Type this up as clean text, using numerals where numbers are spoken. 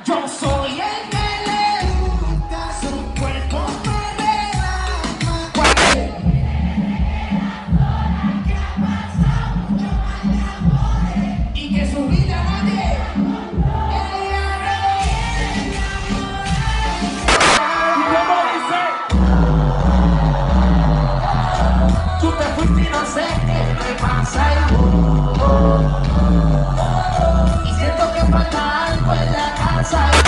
Yo soy el que le gusta, su cuerpo me regala. Y que su vida nadie. Y como dice, tú te fuiste y no sé qué me pasa. Y siento que falta algo en la casa.